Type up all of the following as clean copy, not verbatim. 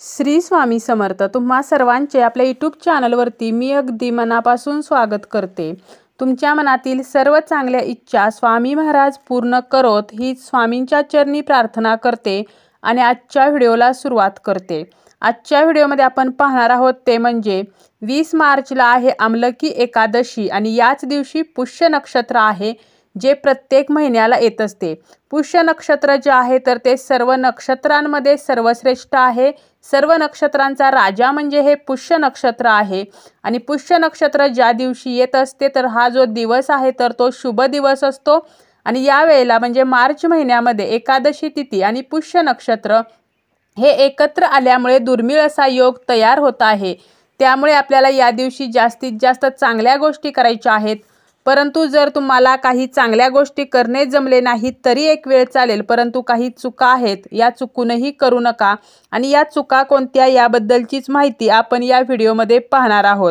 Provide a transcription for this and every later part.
श्री स्वामी समर्थ. तुम्हा सर्वांचे आपल्या यूट्यूब चॅनलवरती मी अगदी मनापासून स्वागत करते. तुमच्या मनातील सर्व चांगल्या इच्छा स्वामी महाराज पूर्ण करोत ही स्वामींच्या चरणी प्रार्थना करते आणि आजच्या व्हिडिओला सुरुवात करते. आजच्या व्हिडिओमध्ये आपण पाहणार आहोत ते म्हणजे 20 मार्चला आहे आमलकी एकादशी आणि याच दिवशी पुष्य नक्षत्र आहे जे प्रत्येक महिन्याला येत असते. पुष्य नक्षत्र जे आहे तर ते सर्व नक्षत्रांमध्ये सर्वश्रेष्ठ आहे. सर्व नक्षत्रांचा राजा म्हणजे हे पुष्य नक्षत्र आहे आणि पुष्य नक्षत्र ज्या दिवशी येत असते तर हा जो दिवस आहे तर तो शुभ दिवस असतो आणि या वेळेला म्हणजे मार्च महिन्यामध्ये एकादशी तिथी आणि पुष्य नक्षत्र हे एकत्र आल्यामुळे दुर्मिळ असा योग तयार होत आहे. त्यामुळे आपल्याला या दिवशी जास्तीत जास्त चांगल्या गोष्टी करायच्या आहेत. परंतु जर तुम्हाला काही चांगल्या गोष्टी करणे जमले नाहीत तरी एक वेळ चालेल, परंतु काही चुका आहेत या चुकूनही करू नका आणि या चुका कोणत्या याबद्दलचीच माहिती आपण या व्हिडिओमध्ये पाहणार आहोत.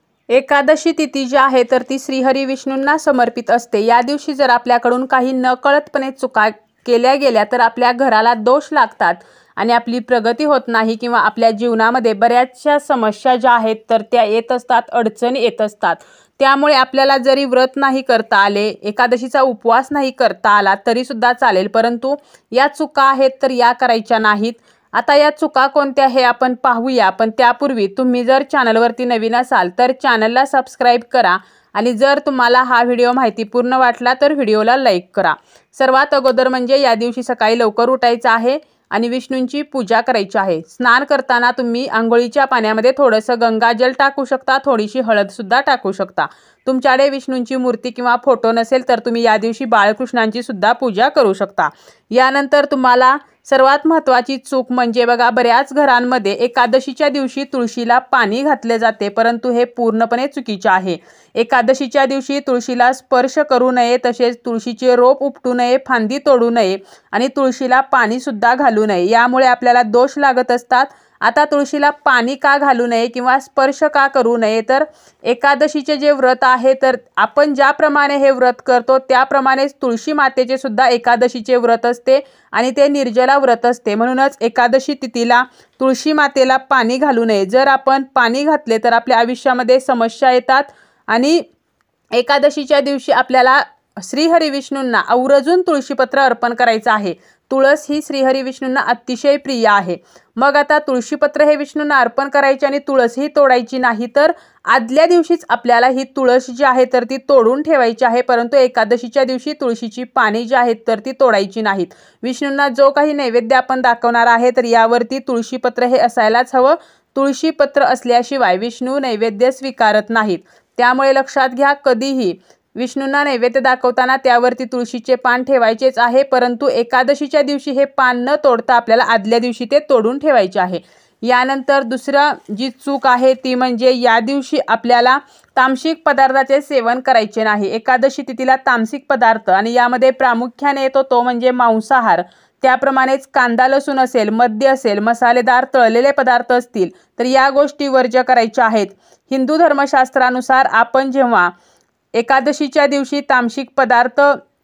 एकादशी तिथी जी आहे तर ती श्रीहरी विष्णूंना समर्पित असते. या दिवशी जर आपल्याकडून काही नकळतपणे चुका केल्या गेल्या तर आपल्या घराला दोष लागतात आणि आपली प्रगती होत नाही किंवा आपल्या जीवनामध्ये बऱ्याचशा समस्या ज्या आहेत तर त्या येत असतात, अडचणी येत असतात. त्यामुळे आपल्याला जरी व्रत नाही करता आले, एकादशीचा उपवास नाही करता आला तरी सुद्धा चालेल, परंतु या चुका आहेत तर या करायच्या नाहीत. आता या चुका कोणत्या हे आपण पाहूया, पण त्यापूर्वी तुम्ही जर चॅनलवरती नवीन असाल तर चॅनलला सबस्क्राईब करा आणि जर तुम्हाला हा व्हिडिओ माहितीपूर्ण वाटला तर व्हिडिओला लाईक करा. सर्वात अगोदर म्हणजे या दिवशी सकाळी लवकर उठायचं आहे आणि विष्णूंची पूजा करायची आहे. स्नान करताना तुम्ही आंघोळीच्या पाण्यामध्ये थोडंसं गंगाजल टाकू शकता, थोडीशी हळदसुद्धा टाकू शकता. तुमच्याकडे विष्णूंची मूर्ती किंवा फोटो नसेल तर तुम्ही या दिवशी बाळकृष्णांची सुद्धा पूजा करू शकता. यानंतर तुम्हाला सर्वात महत्त्वाची चूक म्हणजे बघा, बऱ्याच घरांमध्ये एकादशीच्या दिवशी तुळशीला पाणी घातले जाते, परंतु हे पूर्णपणे चुकीचे आहे. एकादशीच्या दिवशी तुळशीला स्पर्श करू नये, तसेच तुळशीचे रोप उपटू नये, फांदी तोडू नये आणि तुळशीला पाणी सुद्धा घालू नये. यामुळे आपल्याला दोष लागत असतात. आता तुळशीला पाणी का घालू नये किंवा स्पर्श का करू नये, तर एकादशीचे जे व्रत आहे तर आपण ज्याप्रमाणे हे व्रत करतो त्याप्रमाणेच तुळशी मातेचे सुद्धा एकादशीचे व्रत असते आणि ते निर्जला व्रत असते. म्हणूनच एकादशी तिथीला तुळशी मातेला पाणी घालू नये. जर आपण पाणी घातले तर आपल्या आयुष्यामध्ये समस्या येतात आणि एकादशीच्या दिवशी आपल्याला श्रीहरी विष्णूंना आवर्जून तुळशीपत्र अर्पण करायचं आहे. तुळस ही श्रीहरी विष्णूंना अतिशय प्रिय आहे. मग आता तुळशीपत्र हे विष्णूंना अर्पण करायचे आणि तुळस ही तोडायची नाही, तर आदल्या दिवशीच आपल्याला ही तुळस जी आहे तर ती तोडून ठेवायची आहे, परंतु एकादशीच्या दिवशी तुळशीची पाने जी आहेत तर ती तोडायची नाहीत. विष्णूंना जो काही नैवेद्य आपण दाखवणार आहे तर यावरती तुळशीपत्र हे असायलाच हवं. तुळशीपत्र असल्याशिवाय विष्णू नैवेद्य स्वीकारत नाहीत. त्यामुळे लक्षात घ्या, कधीही विष्णूंना नैवेद्य दाखवताना त्यावरती तुळशीचे पान ठेवायचेच आहे, परंतु एकादशीच्या दिवशी हे पान न तोडता आपल्याला आदल्या दिवशी ते तोडून ठेवायचे आहे. यानंतर दुसरं जी चूक आहे ती म्हणजे या दिवशी आपल्याला तामसिक पदार्थाचे सेवन करायचे नाही. एकादशी तिथीला तामसिक पदार्थ आणि यामध्ये प्रामुख्याने येतो तो म्हणजे मांसाहार. त्याप्रमाणेच कांदा लसूण असेल, मद्य असेल, मसालेदार तळलेले पदार्थ असतील तर या गोष्टी वर्ज्य करायच्या आहेत. हिंदू धर्मशास्त्रानुसार आपण जेव्हा एकादशीच्या दिवशी तामसिक पदार्थ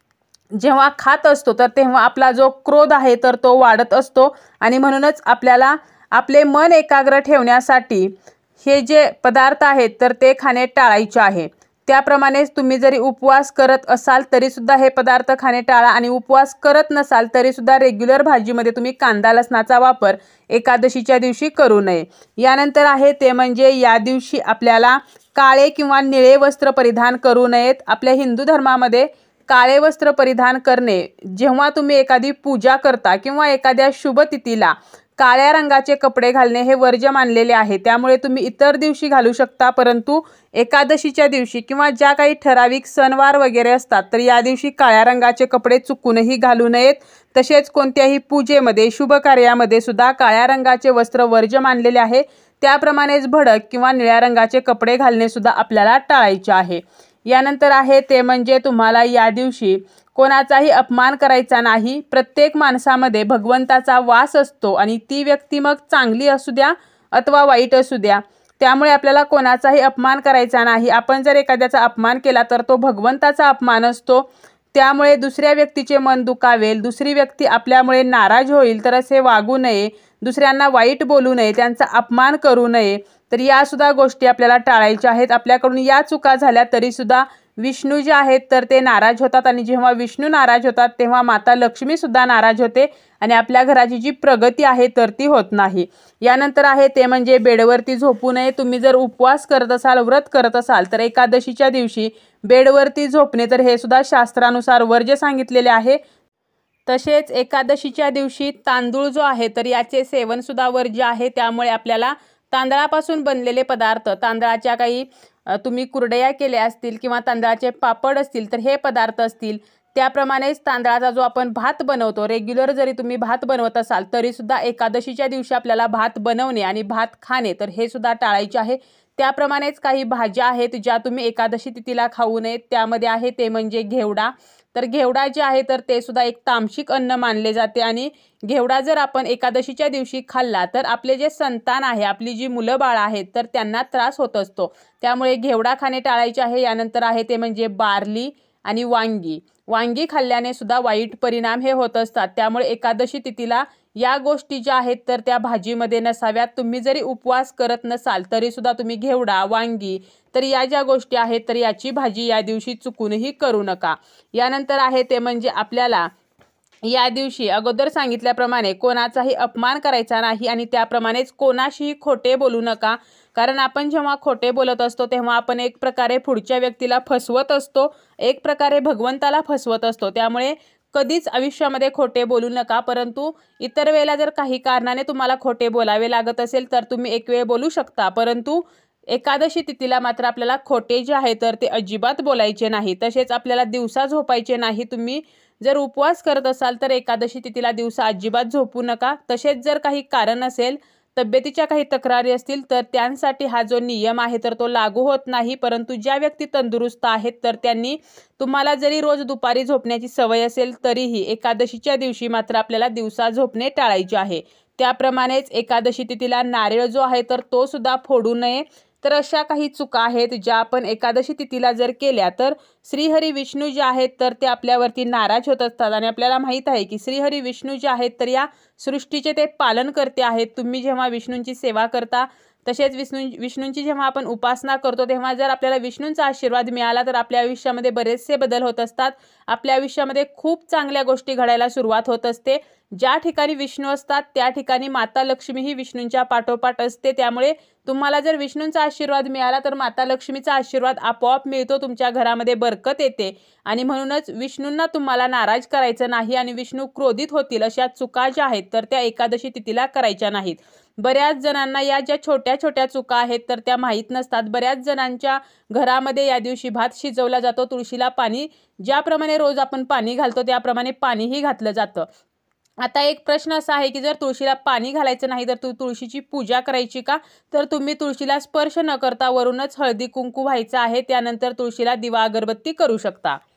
जेव्हा खात असतो तर तेव्हा आपला जो क्रोध आहे तर तो वाढत असतो आणि म्हणूनच आपल्याला आपले मन एकाग्र ठेवण्यासाठी हे जे पदार्थ आहेत तर ते खाणे टाळायचे आहे. त्याप्रमाणेच तुम्ही जरी उपवास करत असाल तरी सुद्धा हे पदार्थ खाणे टाळा आणि उपवास करत नसाल तरी सुद्धा रेग्युलर भाजीमध्ये तुम्ही कांदा लसणाचा वापर एकादशीच्या दिवशी करू नये. यानंतर आहे ते म्हणजे या दिवशी आपल्याला काळे किंवा निळे वस्त्र परिधान करू नयेत. आपल्या हिंदू धर्मामध्ये काळे वस्त्र परिधान करणे, जेव्हा तुम्ही एखादी पूजा करता किंवा एखाद्या शुभ तिथीला काळ्या रंगाचे कपडे घालणे हे वर्ज्य मानलेले आहे. त्यामुळे तुम्ही इतर दिवशी घालू शकता, परंतु एकादशीच्या दिवशी किंवा ज्या काही ठराविक सणवार वगैरे असतात तर या दिवशी काळ्या रंगाचे कपडे चुकूनही घालू नयेत. तसेच कोणत्याही पूजेमध्ये, शुभ कार्यामध्ये सुद्धा काळ्या रंगाचे वस्त्र वर्ज्य मानलेले आहे. त्याप्रमाणेच भडक किंवा निळ्या रंगाचे कपडे घालणे सुद्धा आपल्याला टाळायचे आहे. यानंतर आहे ते म्हणजे तुम्हाला या दिवशी कोणाचाही अपमान करायचा नाही. प्रत्येक माणसामध्ये भगवंताचा वास असतो आणि ती व्यक्ती मग चांगली असू द्या अथवा वाईट असू द्या, त्यामुळे आपल्याला कोणाचाही अपमान करायचा नाही. आपण जर एखाद्याचा अपमान केला तर तो भगवंताचा अपमान असतो. त्यामुळे दुसऱ्या व्यक्तीचे मन दुखावेल, दुसरी व्यक्ती आपल्यामुळे नाराज होईल, तर असे वागू नये. दुसऱ्यांना वाईट बोलू नये, त्यांचा अपमान करू नये. तर या सुद्धा गोष्टी आपल्याला टाळायच्या आहेत. आपल्याकडून या चुका झाल्या तरी सुद्धा विष्णू जे आहेत तर ते नाराज होतात आणि जेव्हा विष्णू नाराज होतात तेव्हा माता लक्ष्मी सुद्धा नाराज होते आणि आपल्या घराची जी प्रगती आहे तर ती होत नाही. यानंतर आहे ते म्हणजे बेडवरती झोपू नये. तुम्ही जर उपवास करत असाल, व्रत करत असाल तर एकादशीच्या दिवशी बेडवरती झोपणे तर हे सुद्धा शास्त्रानुसार वर्ज्य सांगितलेले आहे. तसेच एकादशीच्या दिवशी तांदूळ जो आहे तर याचे सेवन सुद्धा वर्ज्य आहे. त्यामुळे आपल्याला तांदळापासून बनलेले पदार्थ, तांदळाच्या काही तुम्ही कुरडया केल्या असतील किंवा तांदळाचे पापड असतील तर हे पदार्थ असतील, त्याप्रमाणेच तांदळाचा जो आपण भात बनवतो, रेग्युलर जरी तुम्ही भात बनवत असाल तरी सुद्धा एकादशीच्या दिवशी आपल्याला भात बनवणे आणि भात खाणे तर हे सुद्धा टाळायचे आहे. त्याप्रमाणेच काही भाज्या आहेत ज्या तुम्ही एकादशी तिथीला खाऊ नयेत. त्यामध्ये आहे ते म्हणजे घेवडा. तर घेवडा जे आहे तर ते सुद्धा एक तामसिक अन्न मानले जाते आणि घेवडा जर आपण एकादशीच्या दिवशी खाल्ला तर आपले जे संतान आहे, आपली जी मुलं बाळं आहेत तर त्यांना त्रास होत असतो. त्यामुळे घेवडा खाणे टाळायचे आहे. यानंतर आहे ते म्हणजे बार्ली आणि वांगी. वांगी खाल्ल्याने सुद्धा वाईट परिणाम हे होत असतात. त्यामुळे एकादशी तिथीला या गोष्टी ज्या आहेत तर त्या भाजीमध्ये नसाव्यात. तुम्ही जरी उपवास करत नसाल तरी सुद्धा तुम्ही घेवडा, वांगी तर या ज्या गोष्टी आहेत तर याची भाजी या दिवशी चुकूनही करू नका. यानंतर आहे ते म्हणजे आपल्याला या दिवशी अगोदर सांगितल्याप्रमाणे कोणाचाही अपमान करायचा नाही आणि त्याप्रमाणेच कोणाशीही खोटे बोलू नका. कारण आपण जेव्हा खोटे बोलत असतो तेव्हा आपण एक प्रकारे पुढच्या व्यक्तीला फसवत असतो, एक प्रकारे भगवंताला फसवत असतो. त्यामुळे कधीच आयुष्यामध्ये खोटे बोलू नका. परंतु इतर वेळेला जर काही कारणाने तुम्हाला खोटे बोलावे लागत असेल तर तुम्ही एक वेळ बोलू शकता. परंतु एकादशी तिथीला मात्र आपल्याला खोटे जे आहे तर ते अजिबात बोलायचे नाही. तसेच आपल्याला दिवसा झोपायचे नाही. तुम्ही जर उपवास करत असाल तर एकादशी तिथीला दिवसा अजिबात झोपू नका. तसेच जर काही कारण असेल, तब्येतीच्या काही तक्रारी असतील तर त्यांसाठी हा जो नियम आहे तर तो लागू होत नाही. परंतु ज्या व्यक्ती तंदुरुस्त आहेत तर त्यांनी, तुम्हाला जरी रोज दुपारी झोपण्याची सवय असेल तरीही एकादशीच्या दिवशी मात्र आपल्याला दिवसा झोपणे टाळायचे आहे. त्याप्रमाणेच एकादशी तिथीला नारळ जो आहे तर तो सुद्धा फोडू नये. तर अशा काही चुका आहेत ज्या आपण एकादशी तिथीला जर केल्या तर श्रीहरी विष्णू जे आहेत तर ते आपल्यावरती नाराज होत असतात. आणि आपल्याला माहीत आहे की श्रीहरी विष्णू जे आहेत तर या सृष्टीचे ते पालन करते आहेत. तुम्ही जेव्हा विष्णूंची सेवा करता तसेच विष्णूंची जेव्हा आपण उपासना करतो तेव्हा जर आपल्याला विष्णूंचा आशीर्वाद मिळाला तर आपल्या आयुष्यामध्ये बरेचसे बदल होत असतात. आपल्या आयुष्यामध्ये खूप चांगल्या गोष्टी घडायला सुरुवात होत असते. ज्या ठिकाणी विष्णू असतात त्या ठिकाणी माता लक्ष्मी ही विष्णूंच्या पाठोपाठ असते. त्यामुळे तुम्हाला जर विष्णूंचा आशीर्वाद मिळाला तर माता लक्ष्मीचा आशीर्वाद आपोआप मिळतो. तुमच्या घरामध्ये बरकत येते आणि म्हणूनच विष्णूंना तुम्हाला नाराज करायचं नाही आणि विष्णू क्रोधित होतील अशा चुका ज्या आहेत तर त्या एकादशी तिथीला करायच्या नाहीत. बऱ्याच जणांना या ज्या छोट्या छोट्या चुका आहेत तर त्या माहीत नसतात. बऱ्याच जणांच्या घरामध्ये या दिवशी भात शिजवला जातो. तुळशीला पाणी ज्याप्रमाणे रोज आपण पाणी घालतो त्याप्रमाणे पाणीही घातलं जातं. आता एक प्रश्न असा आहे की जर तुळशीला पाणी घालायचं नाही तर तुळशीची पूजा करायची का? तर तुम्ही तुळशीला स्पर्श न करता वरूनच हळदी कुंकू व्हायचं आहे. त्यानंतर तुळशीला दिवा अगरबत्ती करू शकता.